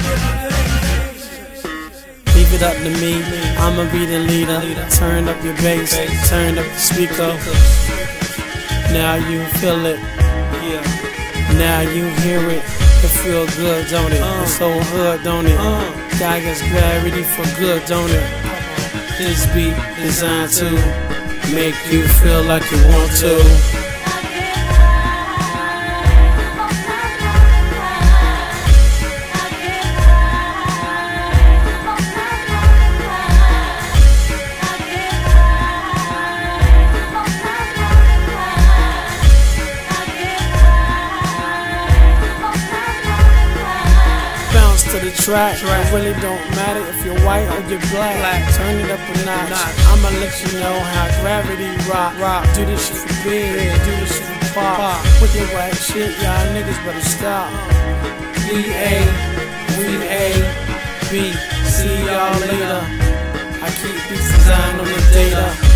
Leave it up to me, I'ma be the leader. Turn up your bass, turn up the speaker. Now you feel it, now you hear it. It feel good, don't it? It's so hood, don't it? God gets gravity for good, don't it? This beat designed to make you feel like you want to. To the track, it really don't matter if you're white or you're black. Turn it up a notch. I'ma let you know how gravity rock. Do this shit for big, do this shit for pop. With your whack shit, y'all niggas better stop. E-A, we A-B. See y'all later. I keep beats designed on the data.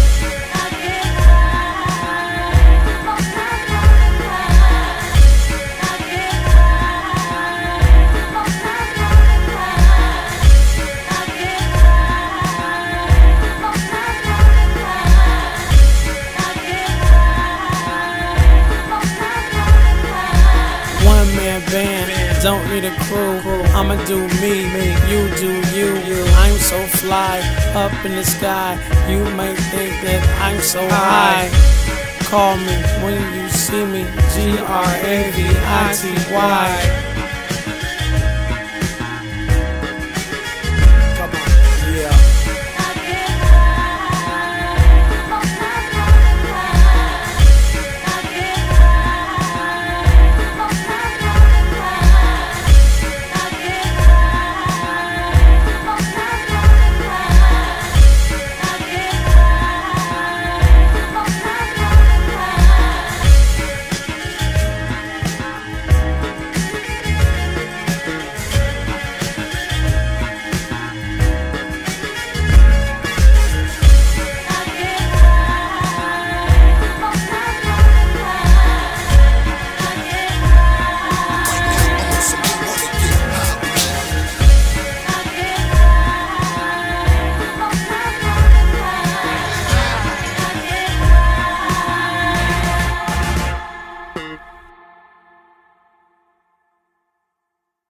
Band, don't need a crew. I'ma do me, you do you. I'm so fly, up in the sky. You might think that I'm so high. Call me when you see me. Gravity.